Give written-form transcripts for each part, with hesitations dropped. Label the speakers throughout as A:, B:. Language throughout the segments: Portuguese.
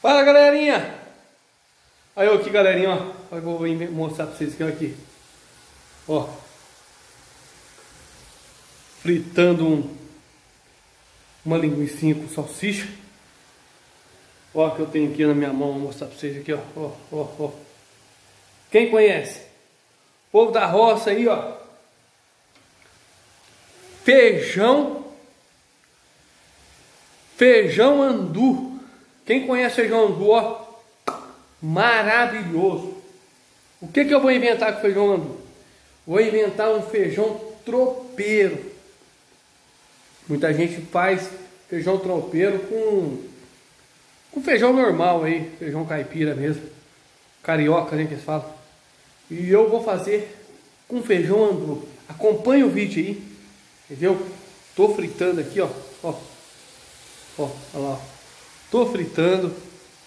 A: Fala, galerinha! Aí eu aqui, galerinha, ó. Eu vou mostrar pra vocês aqui. Ó. Fritando uma linguicinha com salsicha. Ó, que eu tenho aqui na minha mão. Vou mostrar pra vocês aqui, ó. Ó. Quem conhece? Povo da roça aí, ó. Feijão andu. Quem conhece feijão andu, ó. Maravilhoso. O que eu vou inventar com feijão andu? Vou inventar um feijão tropeiro. Muita gente faz feijão tropeiro com feijão normal aí, feijão caipira mesmo, carioca, né, que eles falam. E eu vou fazer com feijão andu. Acompanha o vídeo aí, entendeu? Tô fritando aqui, ó, olha lá, tô fritando.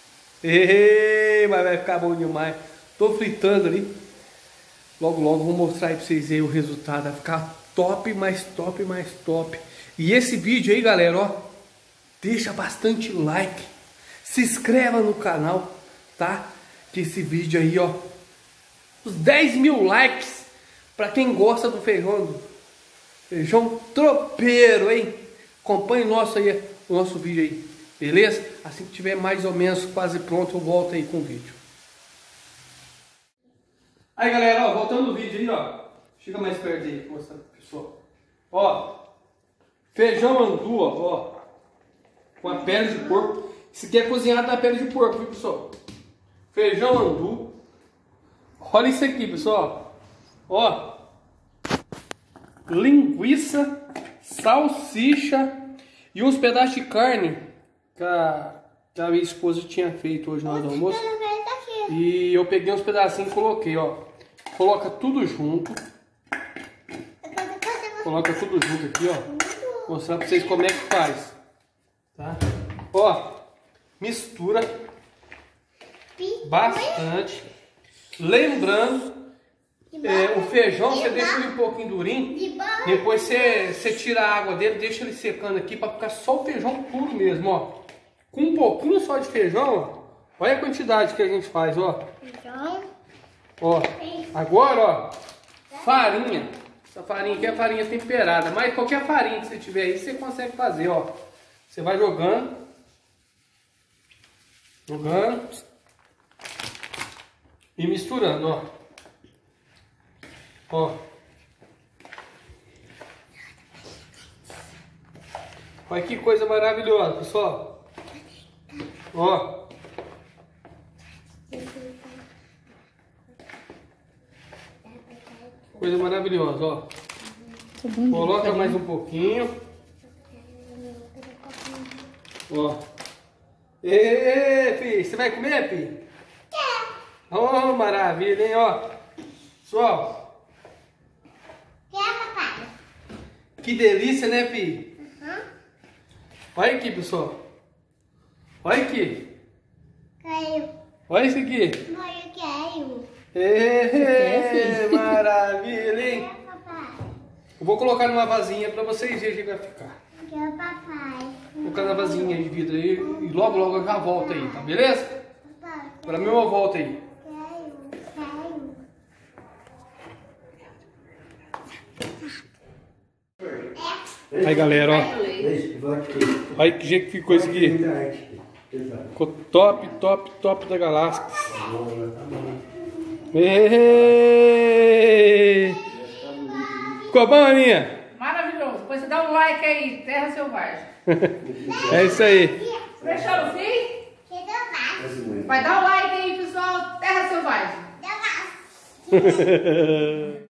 A: Mas vai ficar bom demais. Tô fritando ali. Logo vou mostrar aí pra vocês aí o resultado. Vai ficar top, mais top, mais top. E esse vídeo aí, galera, ó, deixa bastante like. Se inscreva no canal, tá? Que esse vídeo aí, ó, os 10 mil likes pra quem gosta do feijão tropeiro, hein? Acompanhe o nosso vídeo aí, beleza? Assim que tiver mais ou menos quase pronto, eu volto aí com o vídeo. Aí, galera, ó, voltando no vídeo aí, ó. Chega mais perto aí, pra mostrar pro pessoal. Ó, feijão andu, ó, com a pele de porco. Isso aqui é cozinhado na pele de porco, viu, pessoal? Feijão andu. Olha isso aqui, pessoal. Ó, linguiça, salsicha e uns pedaços de carne que a minha esposa tinha feito hoje na hora do almoço. E eu peguei uns pedacinhos e coloquei, ó. Coloca tudo junto. Coloca tudo junto aqui, ó. Vou mostrar pra vocês como é que faz. Tá? Ó, mistura bastante. Lembrando, o feijão você deixa ele um pouquinho durinho. Depois você tira a água dele, deixa ele secando aqui pra ficar só o feijão puro mesmo, ó. Com um pouquinho só de feijão, ó. Olha a quantidade que a gente faz, ó. Ó, agora, ó, farinha. Essa farinha aqui é farinha temperada, mas qualquer farinha que você tiver aí, você consegue fazer, ó. Você vai jogando. E misturando, ó. Ó. Olha que coisa maravilhosa, pessoal. Ó. Coisa maravilhosa, ó. Coloca mais um pouquinho. Ó. Filho, você vai comer, filho? Quer. Oh, maravilha, hein, ó. Pessoal.
B: Quer, papai?
A: Que delícia, né, filho? Olha aqui, pessoal. Olha aqui.
B: Caiu.
A: Olha isso aqui.
B: Mãe, eu quero.
A: Maravilha, hein?
B: Quer, papai?
A: Eu vou colocar numa vasinha pra vocês verem como vai ficar.
B: Quer, papai?
A: Vou colocar na vasinha de vidro aí e logo eu já volto aí, tá beleza?
B: Papai,
A: Pra mim eu volto aí. Aí, galera, ó. Olha que jeito que ficou isso aqui. Ficou top da galáxia. Ficou bom, Aninha?
C: Maravilhoso. Depois você dá um like aí, Terra Selvagem.
A: É isso aí.
C: Fechou no fim? Vai dar um like aí, pessoal, Terra Selvagem.